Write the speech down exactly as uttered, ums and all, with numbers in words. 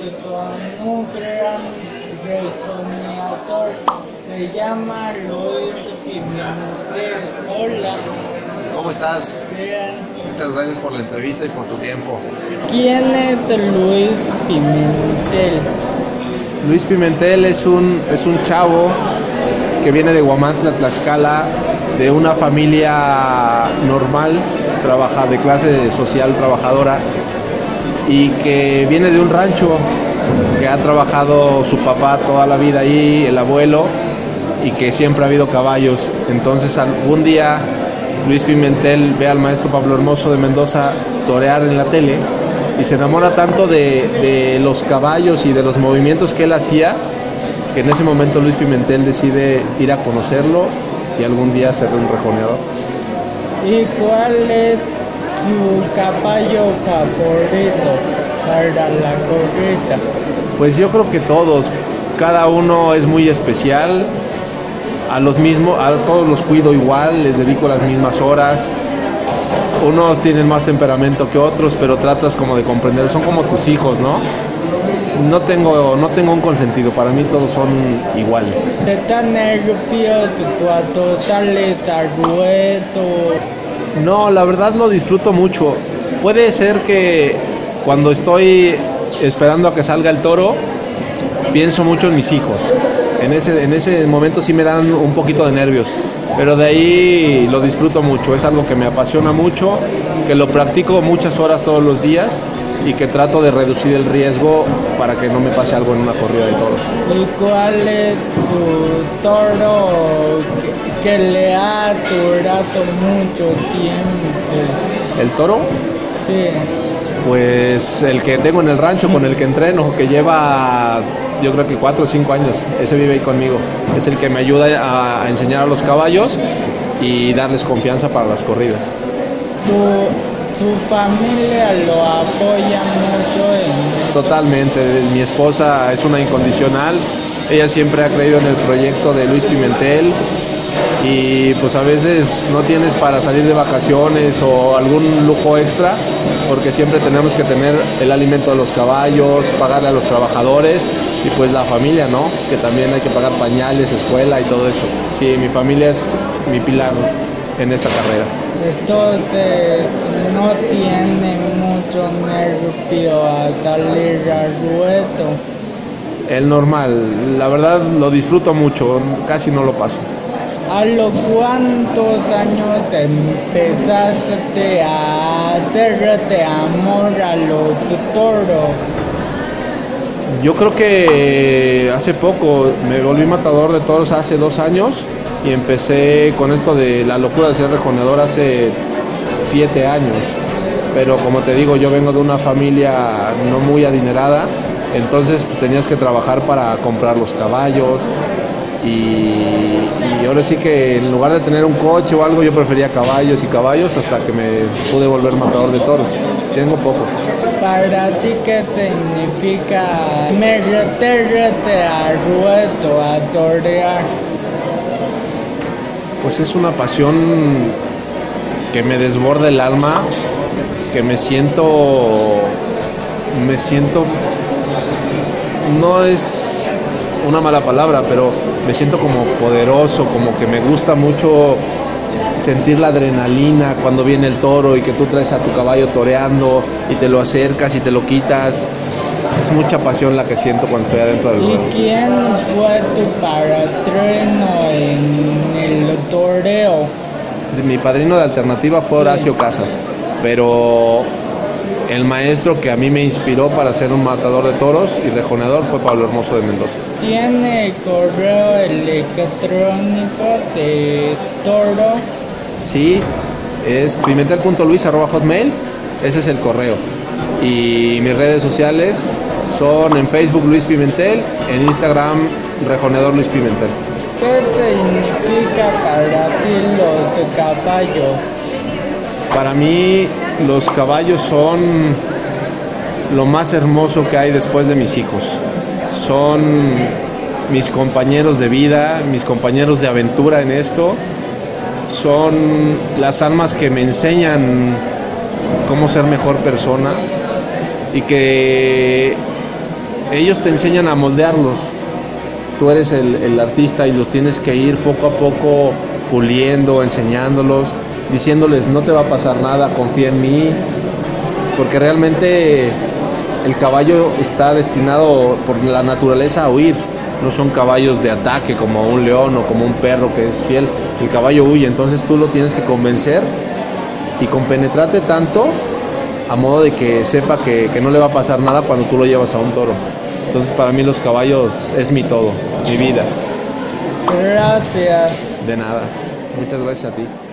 con un gran rejoneador. Se llama Luis Pimentel. Hola. ¿Cómo estás? Bien. Muchas gracias por la entrevista y por tu tiempo. ¿Quién es Luis Pimentel? Luis Pimentel es un, es un chavo que viene de Huamantla, Tlaxcala, de una familia normal, trabaja de clase social trabajadora, y que viene de un rancho que ha trabajado su papá toda la vida ahí, el abuelo, y que siempre ha habido caballos. Entonces algún día Luis Pimentel ve al maestro Pablo Hermoso de Mendoza torear en la tele y se enamora tanto de, de los caballos y de los movimientos que él hacía, que en ese momento Luis Pimentel decide ir a conocerlo y algún día ser un rejoneador. ¿Y cuál es tu caballo favorito para la corrida? Pues yo creo que todos, cada uno es muy especial, a los mismos, a todos los cuido igual, les dedico las mismas horas. Unos tienen más temperamento que otros, pero tratas como de comprender, son como tus hijos, ¿no? No tengo, no tengo un consentido, para mí todos son iguales. ¿Estás nervioso cuando sales al ruedo? No, la verdad lo disfruto mucho. Puede ser que cuando estoy esperando a que salga el toro, pienso mucho en mis hijos. En ese, en ese momento sí me dan un poquito de nervios, pero de ahí lo disfruto mucho. Es algo que me apasiona mucho, que lo practico muchas horas todos los días y que trato de reducir el riesgo para que no me pase algo en una corrida de toros. ¿Y cuál es tu toro que, que le ha durado mucho tiempo? ¿El toro? Sí. Pues el que tengo en el rancho, con el que entreno, que lleva yo creo que cuatro o cinco años, ese vive ahí conmigo. Es el que me ayuda a, a enseñar a los caballos y darles confianza para las corridas. ¿Tu, tu familia lo apoya mucho en esto? Totalmente, mi esposa es una incondicional, ella siempre ha creído en el proyecto de Luis Pimentel. Y pues a veces no tienes para salir de vacaciones o algún lujo extra, porque siempre tenemos que tener el alimento de los caballos, pagarle a los trabajadores y pues la familia, ¿no? Que también hay que pagar pañales, escuela y todo eso. Sí, mi familia es mi pilar en esta carrera. Entonces no tiene mucho nervio a salir al ruedo. El normal, la verdad lo disfruto mucho, casi no lo paso. ¿A los cuántos años empezaste a hacerte amor a los toros? Yo creo que hace poco me volví matador de toros hace dos años y empecé con esto de la locura de ser rejoneador hace siete años. Pero como te digo, yo vengo de una familia no muy adinerada, entonces pues, tenías que trabajar para comprar los caballos. Y, y ahora sí que en lugar de tener un coche o algo, yo prefería caballos y caballos hasta que me pude volver matador de toros. Tengo poco. ¿Para ti qué significa meterte al ruedo a torear? Pues es una pasión que me desborda el alma, que me siento, me siento, no es una mala palabra, pero me siento como poderoso, como que me gusta mucho sentir la adrenalina cuando viene el toro y que tú traes a tu caballo toreando y te lo acercas y te lo quitas. Es mucha pasión la que siento cuando estoy adentro del ruedo. ¿Y quién fue tu padrino en el toreo? Mi padrino de alternativa fue Horacio Casas, pero el maestro que a mí me inspiró para ser un matador de toros y rejoneador fue Pablo Hermoso de Mendoza. ¿Tiene correo electrónico de toro? Sí, es pimentel punto luis arroba hotmail, ese es el correo. Y mis redes sociales son en Facebook Luis Pimentel, en Instagram Rejoneador Luis Pimentel. ¿Qué significa para ti los caballos? Para mí los caballos son lo más hermoso que hay después de mis hijos. Son mis compañeros de vida, mis compañeros de aventura en esto. Son las almas que me enseñan cómo ser mejor persona y que ellos te enseñan a moldearlos. Tú eres el, el artista y los tienes que ir poco a poco puliendo, enseñándolos, diciéndoles no te va a pasar nada, confía en mí, porque realmente el caballo está destinado por la naturaleza a huir. No son caballos de ataque como un león o como un perro que es fiel. El caballo huye, entonces tú lo tienes que convencer y compenetrarte tanto a modo de que sepa que, que no le va a pasar nada cuando tú lo llevas a un toro. Entonces para mí los caballos es mi todo, mi vida. Gracias. De nada. Muchas gracias a ti.